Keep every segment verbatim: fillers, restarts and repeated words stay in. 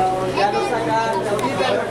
Ya lo sacaste ahorita.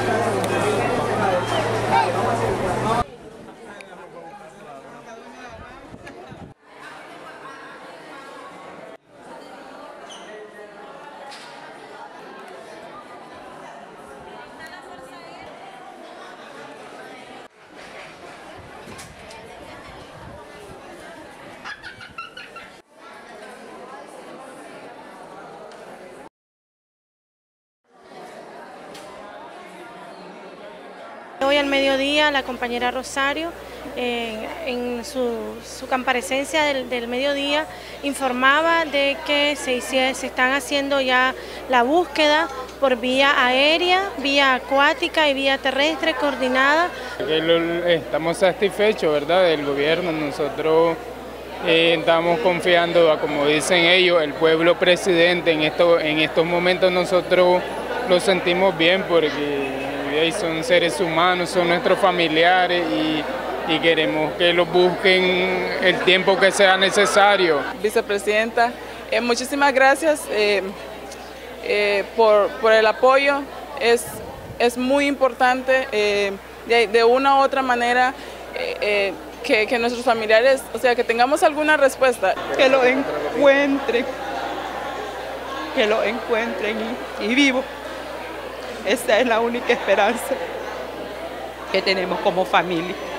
Hoy al mediodía la compañera Rosario, eh, en su, su comparecencia del, del mediodía, informaba de que se, hicie, se están haciendo ya la búsqueda por vía aérea, vía acuática y vía terrestre coordinada. Estamos satisfechos, ¿verdad?, del gobierno. Nosotros eh, estamos confiando, como dicen ellos, el pueblo presidente. En, esto, en estos momentos nosotros lo sentimos bien porque son seres humanos, son nuestros familiares y, y queremos que los busquen el tiempo que sea necesario. Vicepresidenta, eh, muchísimas gracias eh, eh, por, por el apoyo. Es, es muy importante eh, de, de una u otra manera eh, eh, que, que nuestros familiares, o sea, que tengamos alguna respuesta. Que lo encuentren, que lo encuentren y, y vivo. Esa es la única esperanza que tenemos como familia.